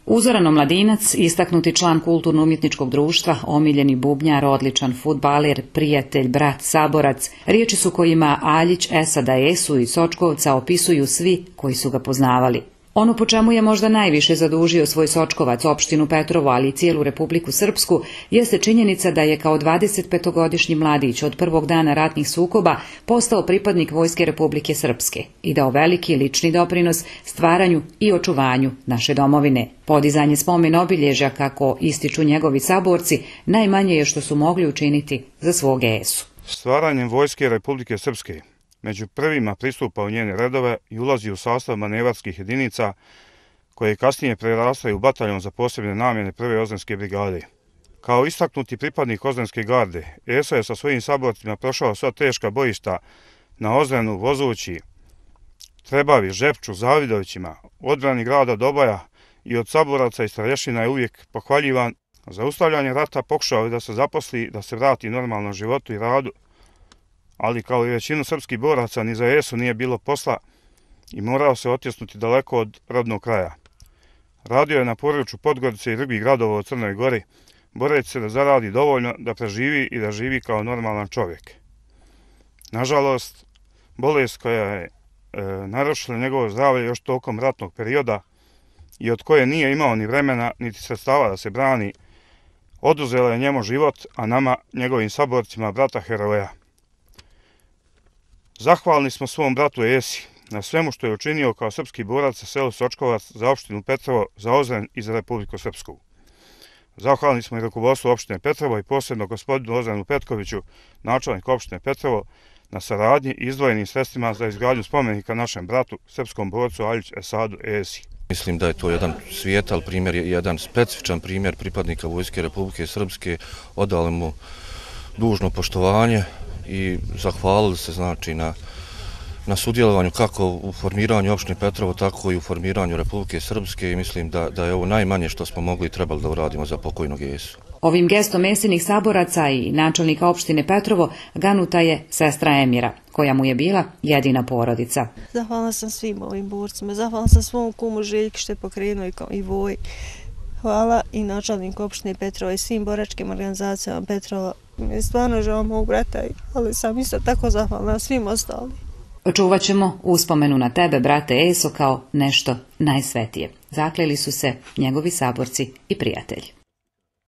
Uzoran omladinac, istaknuti član kulturno-umjetničkog društva, omiljeni bubnjar, odličan fudbaler, prijatelj, brat, saborac, riječi su kojima Aljić, Esada, Esu i Sočkovca opisuju svi koji su ga poznavali. Ono po čemu je možda najviše zadužio svoj Sočkovac, opštinu Petrovo, ali i cijelu Republiku Srpsku, jeste činjenica da je kao 25-godišnji mladić od prvog dana ratnih sukoba postao pripadnik Vojske Republike Srpske i dao veliki lični doprinos stvaranju i očuvanju naše domovine. Podizanje spomen obilježja, kako ističu njegovi saborci, najmanje je što su mogli učiniti za svog Esu. Stvaranjem Vojske Republike Srpske među prvima pristupa u njene redove i ulazi u sastav manevarskih jedinica koje kasnije prerastaju u bataljon za posebne namjene prve Ozrenske brigade. Kao istaknuti pripadnik Ozrenske garde, Eso je sa svojim saborcima prošao sva teška bojišta na Ozrenu, Vozući, Trebavi, Žepču, Zavidovićima, odbrani grada Doboja i od saboraca i starješina je uvijek pohvaljivan. Za ustavljanje rata pokušao je da se zaposli, da se vrati normalnom životu i radu, ali kao i većinu srpskih boraca ni za Esu nije bilo posla i morao se otjesnuti daleko od rodnog kraja. Radio je na području Podgorice i drugih gradova u Crnoj Gori, boreći se da zaradi dovoljno da preživi i da živi kao normalan čovjek. Nažalost, bolest koja je narušila njegovo zdravlje još tokom ratnog perioda i od koje nije imao ni vremena niti sredstava da se brani, oduzela je njemu život, a nama, njegovim saborcima, brata heroja. Zahvalni smo svom bratu Esi na svemu što je učinio kao srpski borac za selo Sočkovac, za opštinu Petrovo, za Ozren i za Republiku Srpsku. Zahvalni smo i rukovodstvu opštine Petrovo i posebno gospodinu Ozrenu Petkoviću, načelniku opštine Petrovo, na saradnji i izdvojenim sredstvima za izgradnju spomenika našem bratu, srpskom borcu Aljić Esadu Esi. Mislim da je to jedan svijetal primjer, jedan specifičan primjer pripadnika Vojske Republike Srpske. Odali mu dužno poštovanje i zahvalili se znači na sudjelovanju kako u formiranju opštine Petrovo, tako i u formiranju Republike Srpske i mislim da je ovo najmanje što smo mogli i trebali da uradimo za pokojnog Esu. Ovim gestom Esinih saboraca i načelnika opštine Petrovo ganuta je sestra Emira, koja mu je bila jedina porodica. Zahvalna sam svim ovim borcima, zahvalna sam svom kumu Željki što je pokrenuo i Voj. Hvala i načelniku opštine Petrovo i svim boračkim organizacijama Petrova. Mi je stvarno žao mog brata, ali sam isto tako zahvalna svim ostalim. Očuvat ćemo uspomenu na tebe, brate Eso, kao nešto najsvetije. Zakleli su se njegovi saborci i prijatelji.